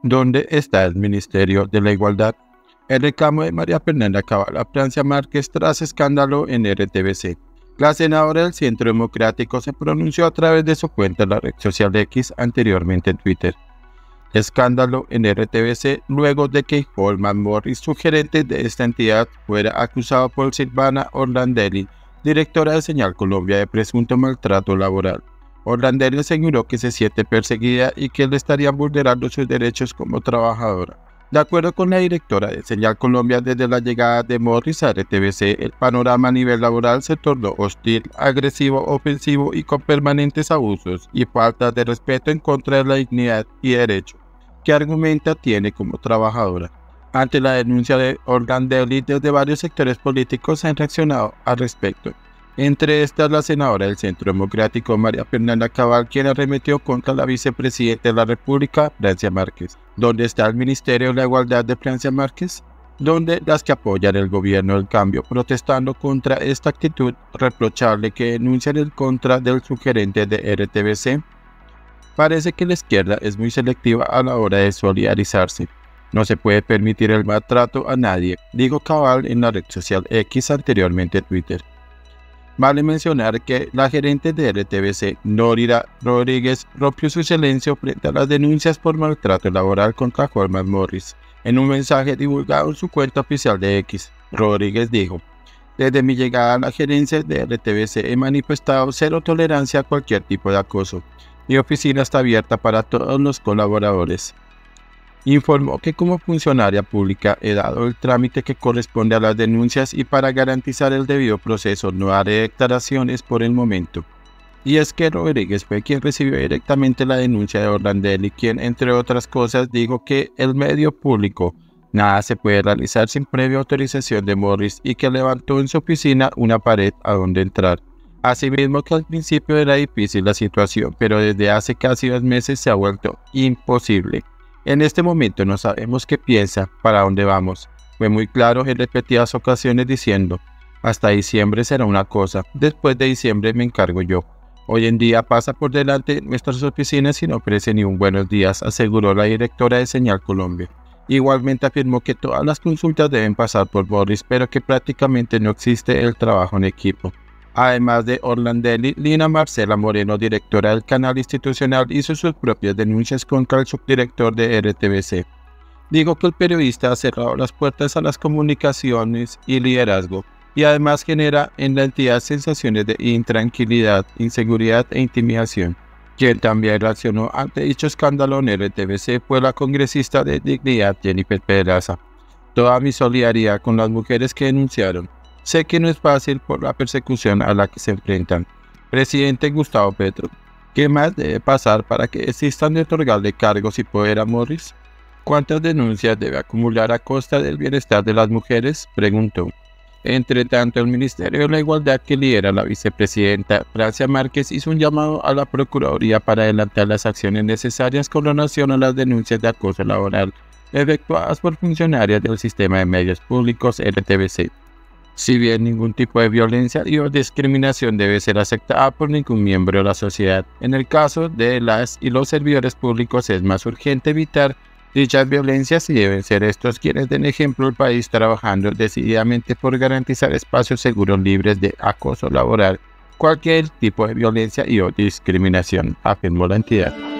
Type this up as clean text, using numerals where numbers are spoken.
¿Dónde está el Ministerio de la Igualdad? El reclamo de María Fernanda Cabal a Francia Márquez tras escándalo en RTBC. La senadora del Centro Democrático se pronunció a través de su cuenta en la red social X, anteriormente en Twitter. Escándalo en RTBC luego de que Holman Morris, su gerente de esta entidad, fuera acusado por Silvana Orlandelli, directora de Señal Colombia, de presunto maltrato laboral. Orlandelli aseguró que se siente perseguida y que le estarían vulnerando sus derechos como trabajadora. De acuerdo con la directora de Señal Colombia, desde la llegada de Morris a RTBC, el panorama a nivel laboral se tornó hostil, agresivo, ofensivo y con permanentes abusos y faltas de respeto en contra de la dignidad y derecho que argumenta tiene como trabajadora. Ante la denuncia de Orlandelli, desde varios sectores políticos han reaccionado al respecto. Entre estas, la senadora del Centro Democrático, María Fernanda Cabal, quien arremetió contra la vicepresidenta de la República, Francia Márquez. ¿Dónde está el Ministerio de la Igualdad de Francia Márquez? Donde las que apoyan el gobierno del cambio, protestando contra esta actitud reprochable que denuncian en contra del sugerente de RTBC. Parece que la izquierda es muy selectiva a la hora de solidarizarse. No se puede permitir el maltrato a nadie, dijo Cabal en la red social X, anteriormente Twitter. Vale mencionar que la gerente de RTBC, Norira Rodríguez, rompió su silencio frente a las denuncias por maltrato laboral contra Holman Morris. En un mensaje divulgado en su cuenta oficial de X, Rodríguez dijo: "Desde mi llegada a la gerencia de RTBC he manifestado cero tolerancia a cualquier tipo de acoso. Mi oficina está abierta para todos los colaboradores". Informó que como funcionaria pública he dado el trámite que corresponde a las denuncias y para garantizar el debido proceso no haré declaraciones por el momento. Y es que Rodríguez fue quien recibió directamente la denuncia de Orlandelli, quien entre otras cosas dijo que el medio público nada se puede realizar sin previa autorización de Morris y que levantó en su oficina una pared a donde entrar. Asimismo que al principio era difícil la situación, pero desde hace casi 2 meses se ha vuelto imposible. En este momento no sabemos qué piensa, para dónde vamos. Fue muy claro en repetidas ocasiones diciendo: hasta diciembre será una cosa, después de diciembre me encargo yo. Hoy en día pasa por delante nuestras oficinas y no ofrece ni un buenos días, aseguró la directora de Señal Colombia. Igualmente afirmó que todas las consultas deben pasar por Morris, pero que prácticamente no existe el trabajo en equipo. Además de Orlandelli, Lina Marcela Moreno, directora del canal institucional, hizo sus propias denuncias contra el subdirector de RTBC. Dijo que el periodista ha cerrado las puertas a las comunicaciones y liderazgo, y además genera en la entidad sensaciones de intranquilidad, inseguridad e intimidación. Quien también reaccionó ante dicho escándalo en RTBC fue la congresista de Dignidad, Jennifer Pedraza. Toda mi solidaridad con las mujeres que denunciaron. Sé que no es fácil por la persecución a la que se enfrentan. Presidente Gustavo Petro, ¿qué más debe pasar para que existan de otorgarle cargos y poder a Morris? ¿Cuántas denuncias debe acumular a costa del bienestar de las mujeres?, preguntó. Entre tanto, el Ministerio de la Igualdad, que lidera la vicepresidenta Francia Márquez, hizo un llamado a la Procuraduría para adelantar las acciones necesarias con relación a las denuncias de acoso laboral efectuadas por funcionarios del sistema de medios públicos RTBC. Si bien ningún tipo de violencia o discriminación debe ser aceptada por ningún miembro de la sociedad, en el caso de las y los servidores públicos es más urgente evitar dichas violencias y deben ser estos quienes den ejemplo al país trabajando decididamente por garantizar espacios seguros libres de acoso laboral, cualquier tipo de violencia o discriminación, afirmó la entidad.